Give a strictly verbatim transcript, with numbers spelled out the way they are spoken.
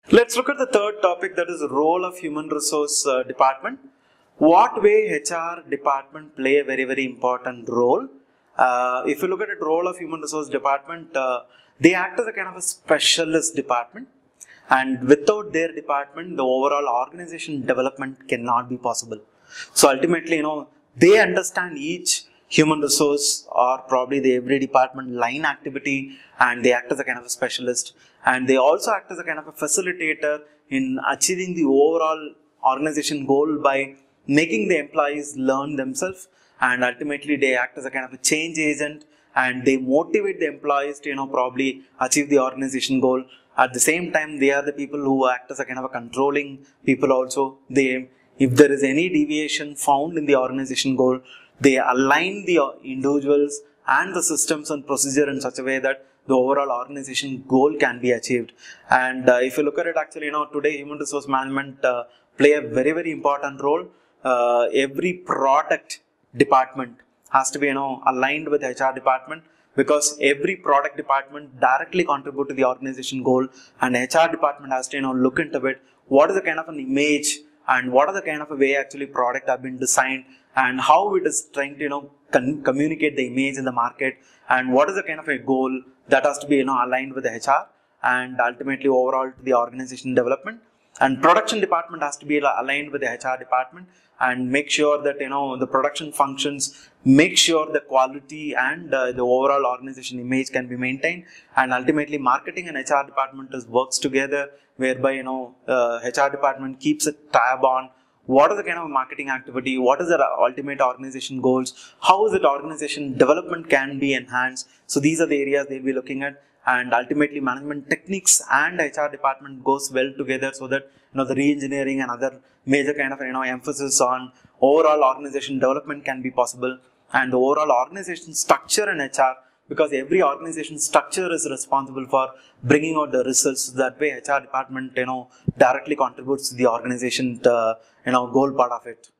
Let's look at the third topic, that is the role of human resource uh, department. What way H R department play a very very important role. Uh, if you look at the role of human resource department, uh, they act as a kind of a specialist department, and without their department, the overall organization development cannot be possible. So ultimately, you know, they understand each human resource or probably the every department line activity, and they act as a kind of a specialist, and they also act as a kind of a facilitator in achieving the overall organization goal by making the employees learn themselves, and ultimately they act as a kind of a change agent, and they motivate the employees to, you know, probably achieve the organization goal. At the same time, they are the people who act as a kind of a controlling people also. They, if there is any deviation found in the organization goal, they align the individuals and the systems and procedure in such a way that the overall organization goal can be achieved. And uh, if you look at it, actually, you know, today human resource management uh, play a very very important role. Uh, every product department has to be, you know, aligned with the H R department, because every product department directly contribute to the organization goal, and H R department has to, you know, look into it. What is the kind of an image and what are the kind of a way actually product have been designed, and how it is trying to, you know, communicate the image in the market, and what is the kind of a goal that has to be, you know, aligned with the H R and ultimately overall to the organization development. And production department has to be aligned with the H R department and make sure that, you know, the production functions, make sure the quality and uh, the overall organization image can be maintained, and ultimately marketing and H R department is works together, whereby, you know, uh, H R department keeps a tab on what is the kind of marketing activity, what is the ultimate organization goals, how is it organization development can be enhanced. So these are the areas they'll be looking at, and ultimately management techniques and H R department goes well together, so that, you know, the re-engineering and other major kind of, you know, emphasis on overall organization development can be possible, and the overall organization structure in H R, because every organization structure is responsible for bringing out the results. That way H R department, you know, directly contributes to the organization, uh, you know, goal part of it.